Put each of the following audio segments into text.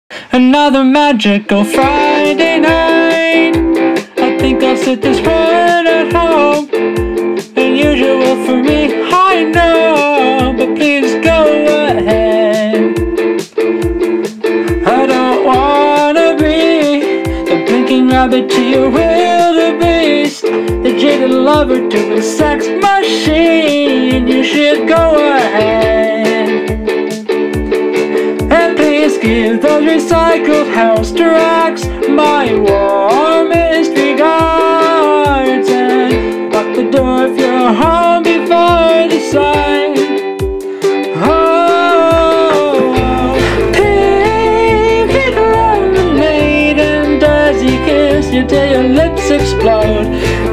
Another magical Friday night. I think I'll sit this one at home. Unusual for me, I know, but please go ahead. I don't wanna be the blinking rabbit to your wildebeest, the jaded lover to a sex machine. You should go ahead. And please give those recycled house tracks my warmest regards, and lock the door if you're home before the sun. Oh, pink lemonade and does he kiss you till your lips explode?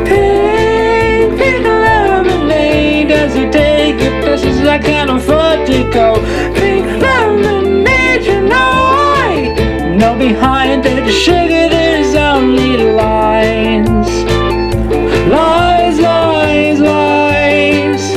Pink lemonade, does he take your places I can't afford to go? Pink lemonade, you know I know behind the sugar there's only lies. Lies, lies, lies.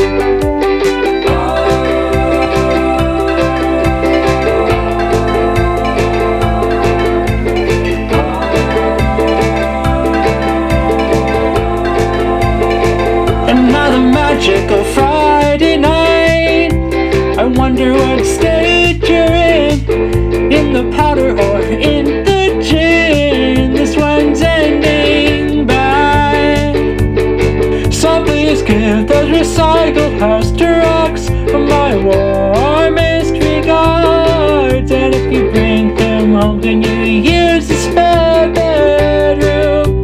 Another magical Friday night. I wonder what state you're in the powder or in the gin. This one's ending bad. So please give those recycled house trucks my warmest regards. And if you bring him home, can you use the spare bedroom?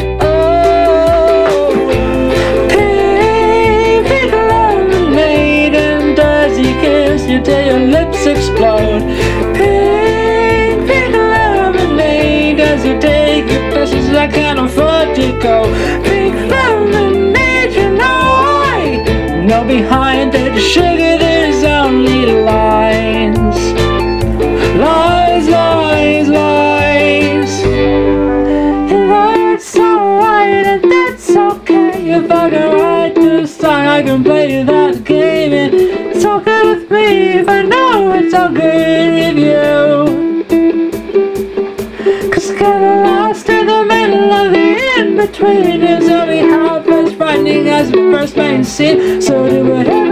Oh, pink lemonade, and does he kiss you till your lips explode? Pink lemonade, does he take you places I can't afford to go? Pink lemonade, you know I know behind the sugar there's only lies. Lies, lies, lies. And that's so right, and that's okay. If I can write this song, I can play that game, and it's all good with me if I know it's all good with you. Cause getting lost in the middle of the in-between is only half as frightening as the first main scene. So do whatever